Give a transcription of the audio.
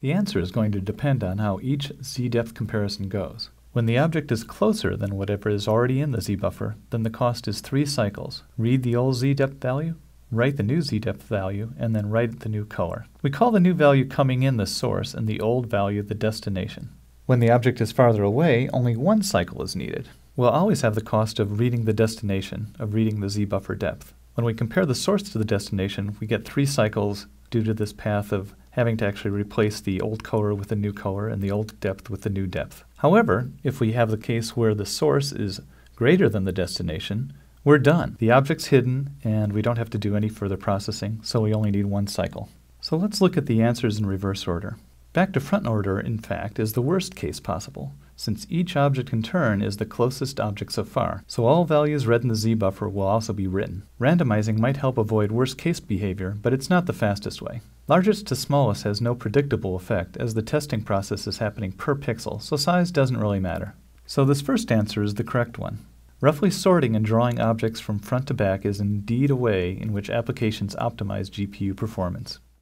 The answer is going to depend on how each z-depth comparison goes. When the object is closer than whatever is already in the z-buffer, then the cost is 3 cycles. Read the old z-depth value, write the new z-depth value, and then write the new color. We call the new value coming in the source and the old value the destination. When the object is farther away, only 1 cycle is needed. We'll always have the cost of reading the destination, of reading the z-buffer depth. When we compare the source to the destination, we get 3 cycles due to this path of having to actually replace the old color with the new color and the old depth with the new depth. However, if we have the case where the source is greater than the destination, we're done. The object's hidden and we don't have to do any further processing, so we only need 1 cycle. So let's look at the answers in reverse order. Back to front order, in fact, is the worst case possible, since each object in turn is the closest object so far, so all values read in the z-buffer will also be written. Randomizing might help avoid worst case behavior, but it's not the fastest way. Largest to smallest has no predictable effect, as the testing process is happening per pixel, so size doesn't really matter. So this first answer is the correct one. Roughly sorting and drawing objects from front to back is indeed a way in which applications optimize GPU performance.